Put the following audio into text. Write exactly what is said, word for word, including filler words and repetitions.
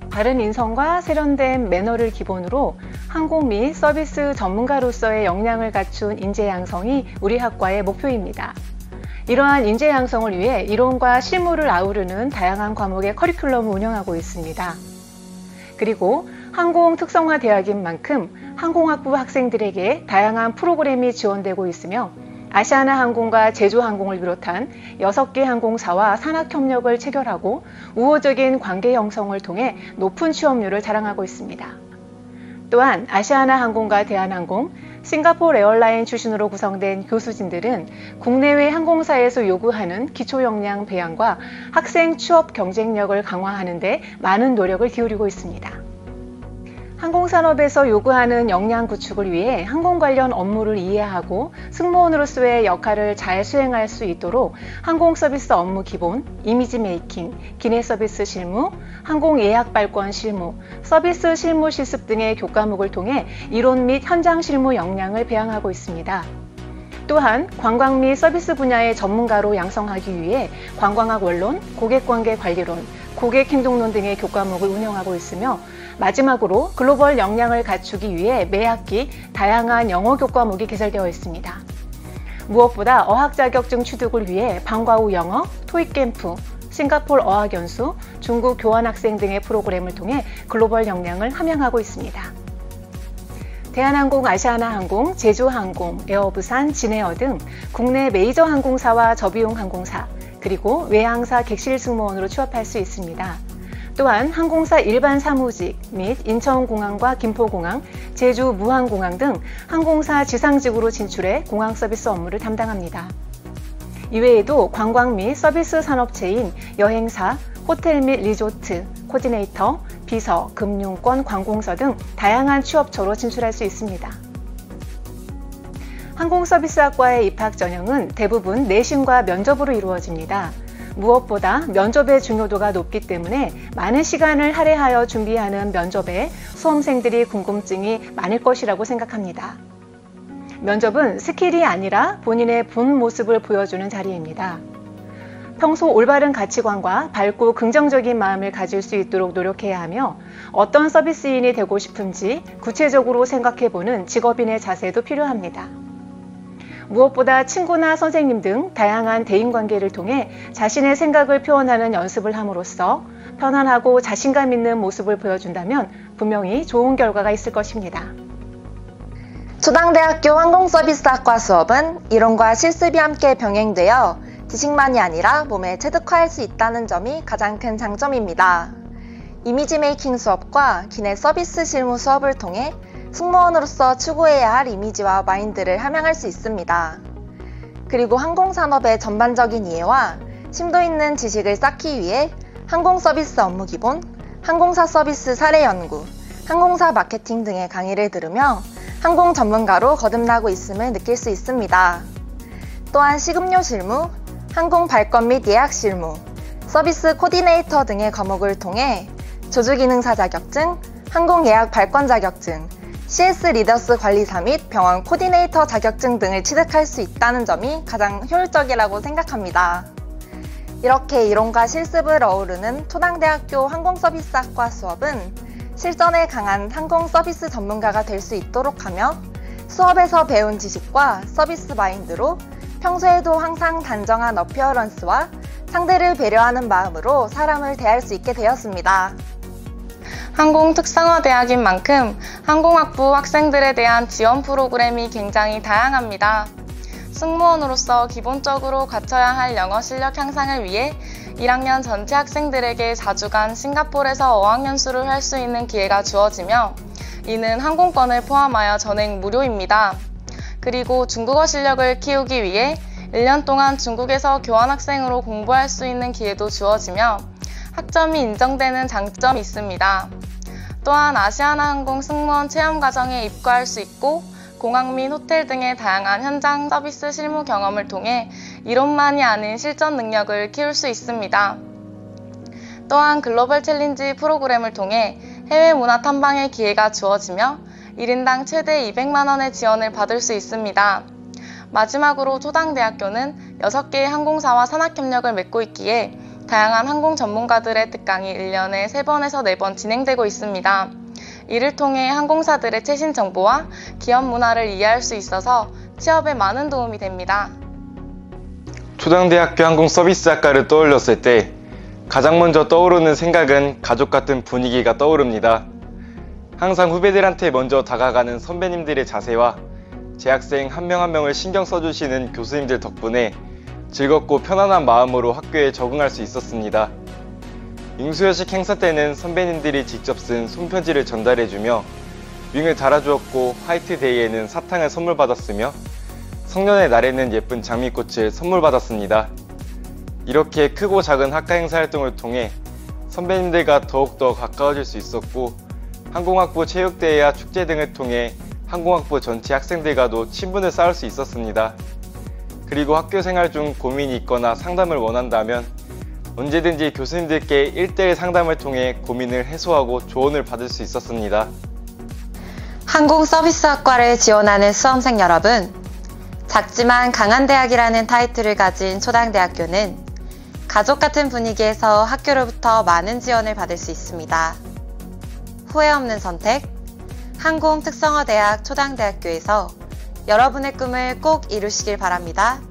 바른 인성과 세련된 매너를 기본으로 항공 및 서비스 전문가로서의 역량을 갖춘 인재 양성이 우리 학과의 목표입니다. 이러한 인재 양성을 위해 이론과 실무를 아우르는 다양한 과목의 커리큘럼을 운영하고 있습니다. 그리고 항공 특성화 대학인 만큼 항공학부 학생들에게 다양한 프로그램이 지원되고 있으며 아시아나항공과 제주항공을 비롯한 여섯 개 항공사와 산학협력을 체결하고 우호적인 관계 형성을 통해 높은 취업률을 자랑하고 있습니다. 또한 아시아나항공과 대한항공, 싱가포르 에어라인 출신으로 구성된 교수진들은 국내외 항공사에서 요구하는 기초 역량 배양과 학생 취업 경쟁력을 강화하는 데 많은 노력을 기울이고 있습니다. 항공산업에서 요구하는 역량 구축을 위해 항공 관련 업무를 이해하고 승무원으로서의 역할을 잘 수행할 수 있도록 항공 서비스 업무 기본, 이미지 메이킹, 기내 서비스 실무, 항공 예약 발권 실무, 서비스 실무 실습 등의 교과목을 통해 이론 및 현장 실무 역량을 배양하고 있습니다. 또한 관광 및 서비스 분야의 전문가로 양성하기 위해 관광학 원론, 고객관계 관리론, 고객행동론 등의 교과목을 운영하고 있으며 마지막으로 글로벌 역량을 갖추기 위해 매 학기 다양한 영어 교과목이 개설되어 있습니다. 무엇보다 어학 자격증 취득을 위해 방과 후 영어, 토익 캠프, 싱가포르 어학연수, 중국 교환학생 등의 프로그램을 통해 글로벌 역량을 함양하고 있습니다. 대한항공, 아시아나항공, 제주항공, 에어부산, 진에어 등 국내 메이저 항공사와 저비용 항공사, 그리고 외항사 객실 승무원으로 취업할 수 있습니다. 또한 항공사 일반 사무직 및 인천공항과 김포공항, 제주 무항공항 등 항공사 지상직으로 진출해 공항 서비스 업무를 담당합니다. 이외에도 관광 및 서비스 산업체인 여행사, 호텔 및 리조트, 코디네이터, 비서, 금융권, 관공서 등 다양한 취업처로 진출할 수 있습니다. 항공서비스학과의 입학 전형은 대부분 내신과 면접으로 이루어집니다. 무엇보다 면접의 중요도가 높기 때문에 많은 시간을 할애하여 준비하는 면접에 수험생들이 궁금증이 많을 것이라고 생각합니다. 면접은 스킬이 아니라 본인의 본 모습을 보여주는 자리입니다. 평소 올바른 가치관과 밝고 긍정적인 마음을 가질 수 있도록 노력해야 하며 어떤 서비스인이 되고 싶은지 구체적으로 생각해보는 직업인의 자세도 필요합니다. 무엇보다 친구나 선생님 등 다양한 대인관계를 통해 자신의 생각을 표현하는 연습을 함으로써 편안하고 자신감 있는 모습을 보여준다면 분명히 좋은 결과가 있을 것입니다. 초당대학교 항공서비스학과 수업은 이론과 실습이 함께 병행되어 지식만이 아니라 몸에 체득화할 수 있다는 점이 가장 큰 장점입니다. 이미지 메이킹 수업과 기내 서비스 실무 수업을 통해 승무원으로서 추구해야 할 이미지와 마인드를 함양할 수 있습니다. 그리고 항공산업의 전반적인 이해와 심도 있는 지식을 쌓기 위해 항공서비스 업무 기본, 항공사 서비스 사례 연구, 항공사 마케팅 등의 강의를 들으며 항공 전문가로 거듭나고 있음을 느낄 수 있습니다. 또한 식음료 실무, 항공 발권 및 예약 실무, 서비스 코디네이터 등의 과목을 통해 조주기능사 자격증, 항공 예약 발권 자격증, 씨에스 리더스 관리사 및 병원 코디네이터 자격증 등을 취득할 수 있다는 점이 가장 효율적이라고 생각합니다. 이렇게 이론과 실습을 어우르는 초당대학교 항공서비스학과 수업은 실전에 강한 항공서비스 전문가가 될 수 있도록 하며 수업에서 배운 지식과 서비스 마인드로 평소에도 항상 단정한 어피어런스와 상대를 배려하는 마음으로 사람을 대할 수 있게 되었습니다. 항공특성화대학인 만큼 항공학부 학생들에 대한 지원 프로그램이 굉장히 다양합니다. 승무원으로서 기본적으로 갖춰야 할 영어 실력 향상을 위해 일 학년 전체 학생들에게 사 주간 싱가포르에서 어학연수를 할 수 있는 기회가 주어지며 이는 항공권을 포함하여 전액 무료입니다. 그리고 중국어 실력을 키우기 위해 일 년 동안 중국에서 교환학생으로 공부할 수 있는 기회도 주어지며 학점이 인정되는 장점이 있습니다. 또한 아시아나항공 승무원 체험과정에 입과할 수 있고 공항 및 호텔 등의 다양한 현장 서비스 실무 경험을 통해 이론만이 아닌 실전 능력을 키울 수 있습니다. 또한 글로벌 챌린지 프로그램을 통해 해외 문화 탐방의 기회가 주어지며 일 인당 최대 이백만 원의 지원을 받을 수 있습니다. 마지막으로 초당대학교는 여섯 개의 항공사와 산학협력을 맺고 있기에 다양한 항공 전문가들의 특강이 일 년에 세 번에서 네 번 진행되고 있습니다. 이를 통해 항공사들의 최신 정보와 기업 문화를 이해할 수 있어서 취업에 많은 도움이 됩니다. 초당대학교 항공서비스학과를 떠올렸을 때 가장 먼저 떠오르는 생각은 가족 같은 분위기가 떠오릅니다. 항상 후배들한테 먼저 다가가는 선배님들의 자세와 재학생 한 명 한 명을 신경 써주시는 교수님들 덕분에 즐겁고 편안한 마음으로 학교에 적응할 수 있었습니다. 윙수여식 행사 때는 선배님들이 직접 쓴 손편지를 전달해주며 윙을 달아주었고 화이트데이에는 사탕을 선물 받았으며 성년의 날에는 예쁜 장미꽃을 선물 받았습니다. 이렇게 크고 작은 학과 행사 활동을 통해 선배님들과 더욱더 가까워질 수 있었고 항공학부 체육대회와 축제 등을 통해 항공학부 전체 학생들과도 친분을 쌓을 수 있었습니다. 그리고 학교 생활 중 고민이 있거나 상담을 원한다면 언제든지 교수님들께 일대일 상담을 통해 고민을 해소하고 조언을 받을 수 있었습니다. 항공서비스학과를 지원하는 수험생 여러분, 작지만 강한 대학이라는 타이틀을 가진 초당대학교는 가족 같은 분위기에서 학교로부터 많은 지원을 받을 수 있습니다. 후회 없는 선택, 항공특성화대학 초당대학교에서 여러분의 꿈을 꼭 이루시길 바랍니다.